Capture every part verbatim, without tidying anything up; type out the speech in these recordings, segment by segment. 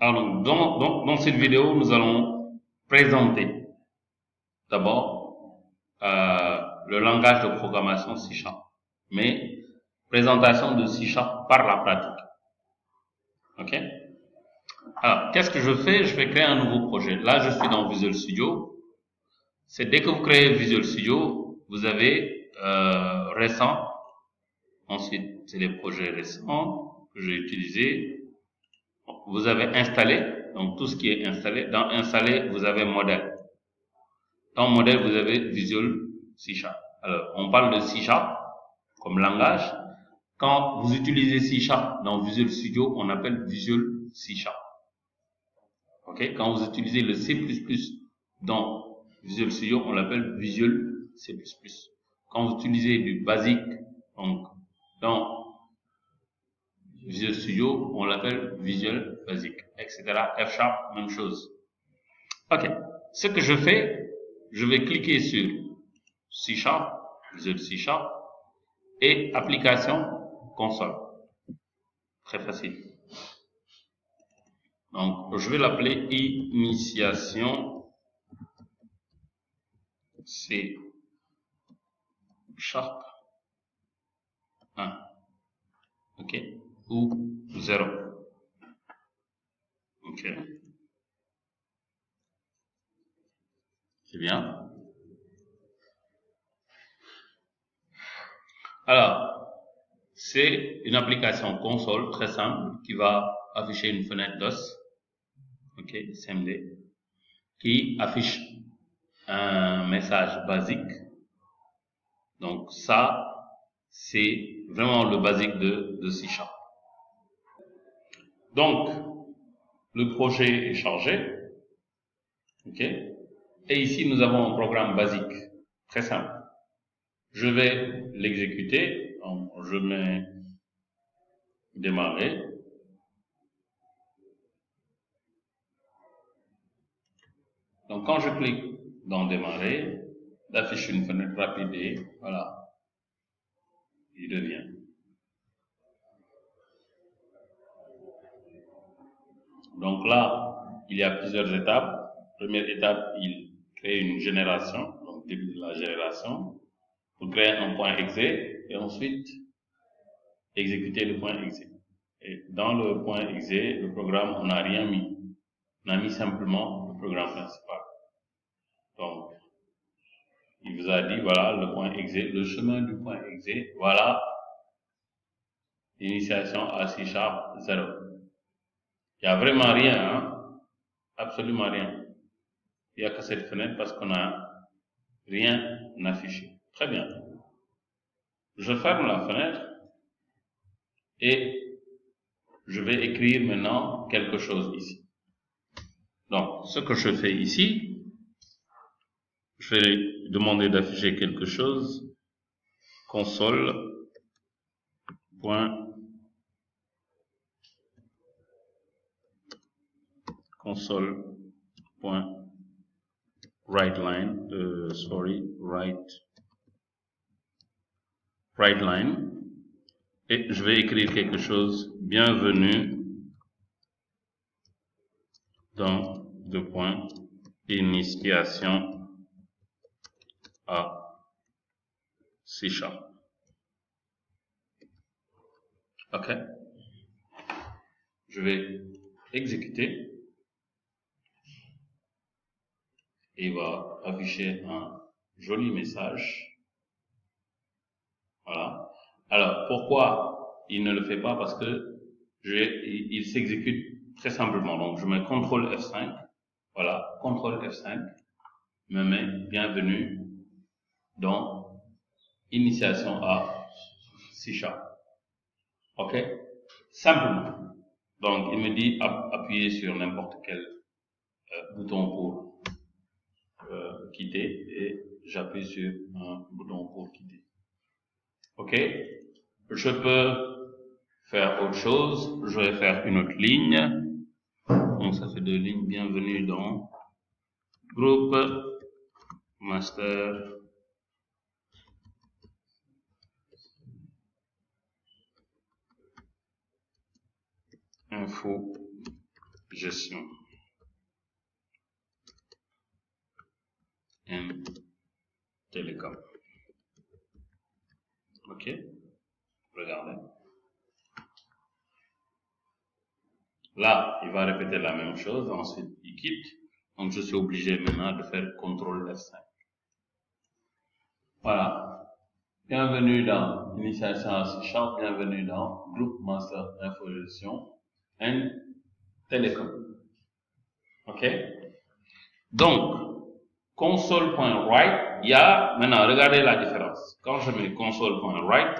Alors, dans, dans, dans cette vidéo, nous allons présenter d'abord euh, le langage de programmation C Sharp, mais présentation de C Sharp par la pratique. Ok? Alors, qu'est-ce que je fais? Je vais créer un nouveau projet. Là, je suis dans Visual Studio. C'est dès que vous créez Visual Studio, vous avez euh, récent. Ensuite, c'est les projets récents que j'ai utilisés. Vous avez installé, donc tout ce qui est installé. Dans installé, vous avez modèle. Dans modèle, vous avez Visual C Sharp. Alors, on parle de C Sharp comme langage. Quand vous utilisez C Sharp dans Visual Studio, on appelle Visual C Sharp. Ok? Quand vous utilisez le C plus plus dans Visual Studio, on l'appelle Visual C plus plus. Quand vous utilisez du basique, donc dans Visual Studio, on l'appelle Visual Basic, et cetera. F Sharp, même chose. Ok. Ce que je fais, je vais cliquer sur C Sharp, Visual C Sharp, et application console. Très facile. Donc, je vais l'appeler initiation C Sharp un. Ok. Ou zéro. Ok. C'est bien. Alors, c'est une application console très simple qui va afficher une fenêtre D O S, ok, C M D, qui affiche un message basique. Donc ça, c'est vraiment le basique de, de C Sharp. Donc, le projet est chargé, ok, et ici nous avons un programme basique, très simple. Je vais l'exécuter, donc je mets démarrer. Donc quand je clique dans démarrer, il affiche une fenêtre rapide et voilà, il devient. Donc là, il y a plusieurs étapes. Première étape, il crée une génération, donc début de la génération, pour créer un point exe et ensuite exécuter le point exe. Et dans le point exe, le programme, on n'a rien mis. On a mis simplement le programme principal. Donc, il vous a dit, voilà, le point exe, le chemin du point exe, voilà, initiation à C Sharp zéro. Il n'y a vraiment rien, hein? Absolument rien. Il n'y a que cette fenêtre parce qu'on n'a rien affiché. Très bien. Je ferme la fenêtre et je vais écrire maintenant quelque chose ici. Donc, ce que je fais ici, je vais demander d'afficher quelque chose. Console. Point. Console. Point. Write line. Euh, sorry. Write. Write line. Et je vais écrire quelque chose. Bienvenue dans deux points. Initiation à C Sharp. Ok. Je vais exécuter. Et il va afficher un joli message. Voilà. Alors, pourquoi il ne le fait pas? Parce que je, il, il s'exécute très simplement. Donc, je mets contrôle F cinq. Voilà. contrôle F cinq me met bienvenue dans initiation à C Sharp. Ok? Simplement. Donc, il me dit appuyer sur n'importe quel euh, bouton pour euh, quitter et j'appuie sur un bouton pour quitter. Ok? Je peux faire autre chose. Je vais faire une autre ligne. Donc, ça fait deux lignes. Bienvenue dans groupe master info gestion N télécom. Ok, regardez. Là, il va répéter la même chose, ensuite il quitte. Donc je suis obligé maintenant de faire contrôle F cinq. Voilà. Bienvenue dans Initiation à C Sharp, bienvenue dans Group Master Infogestion and Telecom. Ok? Donc, console.write, il y a, maintenant regardez la différence. Quand je mets console.write,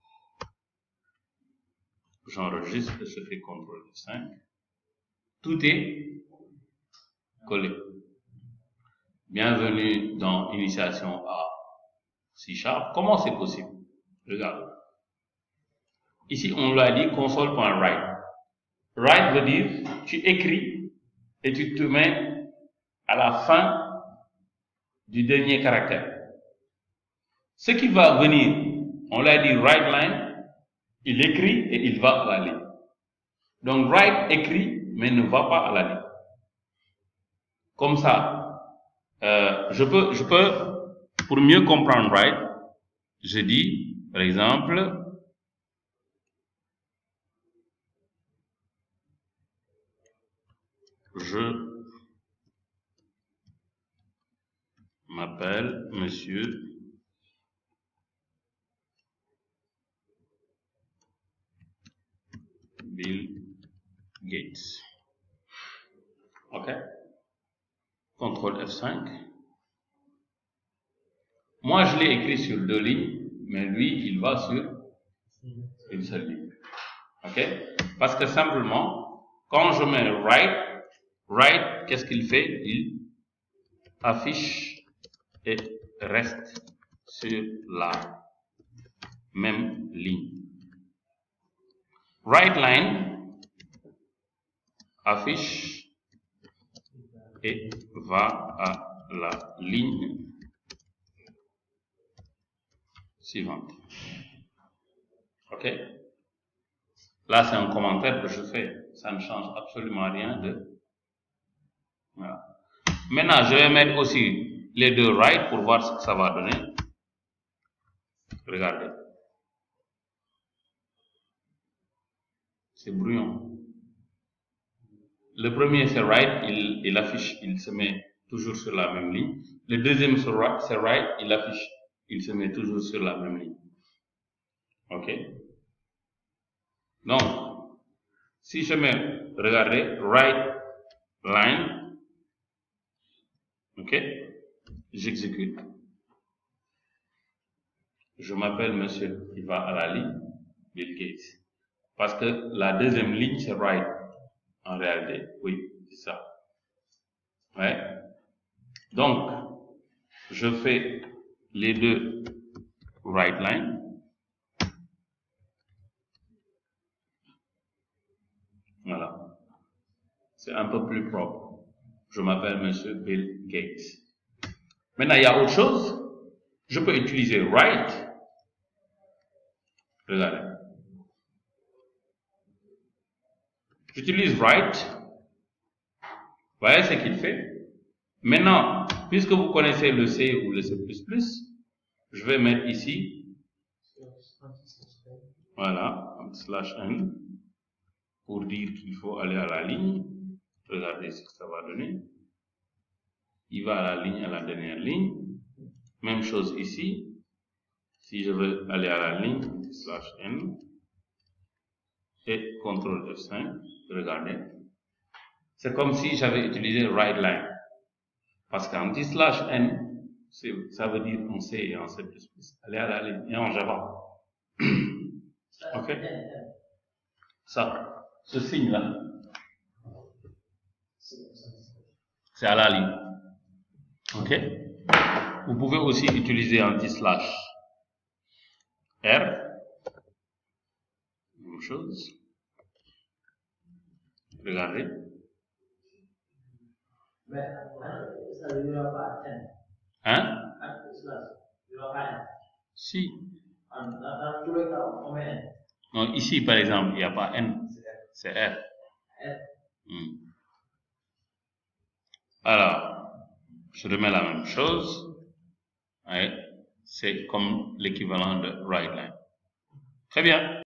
j'enregistre, je fais contrôle F cinq, tout est collé. Bienvenue dans Initiation à C Sharp. Comment c'est possible? Regardez. Ici, on lui a dit console.write. Write veut dire, tu écris et tu te mets à la fin du dernier caractère. Ce qui va venir, on l'a dit write line, il écrit et il va à la ligne. Donc write écrit, mais ne va pas à la ligne. Comme ça, euh, je peux, je peux, pour mieux comprendre write, je dis, par exemple, je m'appelle Monsieur Bill Gates. Ok? contrôle F cinq. Moi, je l'ai écrit sur deux lignes, mais lui, il va sur une seule ligne. Ok? Parce que simplement, quand je mets write, write, qu'est-ce qu'il fait? Il affiche et reste sur la même ligne. Write line affiche et va à la ligne suivante. Ok? Là, c'est un commentaire que je fais. Ça ne change absolument rien de... Voilà. Maintenant, je vais mettre aussi les deux write pour voir ce que ça va donner. Regardez. C'est brouillon. Le premier, c'est write, il, il affiche, il se met toujours sur la même ligne. Le deuxième, c'est write, il affiche, il se met toujours sur la même ligne. Ok? Donc, si je mets, regardez, write line, ok? J'exécute. Je m'appelle monsieur, il va à la ligne, Bill Gates. Parce que la deuxième ligne, c'est write. En réalité, oui, c'est ça. Ouais. Donc, je fais les deux write line. Voilà. C'est un peu plus propre. Je m'appelle monsieur Bill Gates. Maintenant, il y a autre chose. Je peux utiliser write. Regardez. J'utilise write. Vous voyez ce qu'il fait? Maintenant, puisque vous connaissez le C ou le C plus plus, je vais mettre ici, voilà, slash n, pour dire qu'il faut aller à la ligne. Regardez ce que ça va donner. Il va à la ligne, à la dernière ligne. Même chose ici. Si je veux aller à la ligne, slash n, et contrôle F cinq, regardez. C'est comme si j'avais utilisé write line. Parce qu'anti-slash n, ça veut dire en C et en C plus plus. Aller à la ligne et en Java. Ok? Ça, ce signe-là, c'est à la ligne. Ok? Vous pouvez aussi utiliser anti-slash R. Même chose. Regardez. Hein? Si. Non, ici, par exemple, il n'y a pas N. C'est R. Hmm. Alors, je remets la même chose. Ouais, c'est comme l'équivalent de write line. Très bien.